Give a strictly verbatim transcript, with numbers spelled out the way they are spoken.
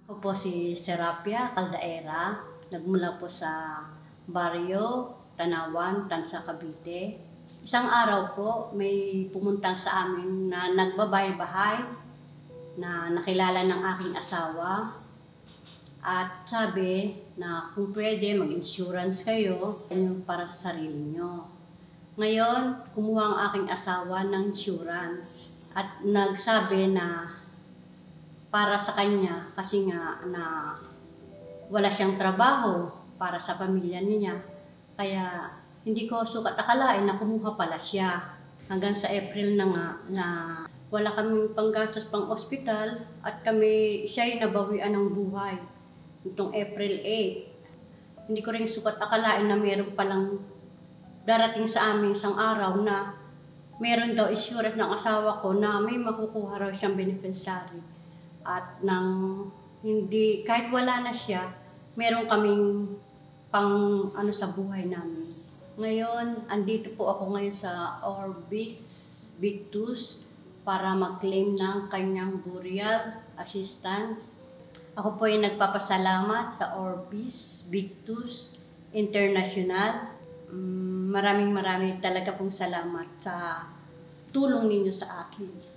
Ako po si Serapia Caldaera, nagmula po sa Barrio Tanawan, Tansa, Cavite. Isang araw po, may pumunta sa amin na nagbabahay-bahay na nakilala ng aking asawa. At sabi na kung pwede mag-insurance kayo yung para sa sarili nyo. Ngayon, kumuha ang aking asawa ng insurance at nagsabi na para sa kanya kasi nga na wala siyang trabaho para sa pamilya niya. Kaya hindi ko sukat akalain na kumuha pala siya. Hanggang sa April na nga na wala kaming panggastos pang ospital at kami siya'y nabawian ng buhay. Itong April eighth. Hindi ko rin sukat akalain na meron palang darating sa amin isang araw na meron daw insurance ng asawa ko na may makukuha raw siyang beneficiary. At nang hindi, kahit wala na siya, meron kaming pang ano sa buhay namin. Ngayon, andito po ako ngayon sa Orbis Victus para mag-claim ng kanyang burial assistant. Ako po ay nagpapasalamat sa Orbis Victus International. Maraming maraming talaga pong salamat sa tulong ninyo sa akin.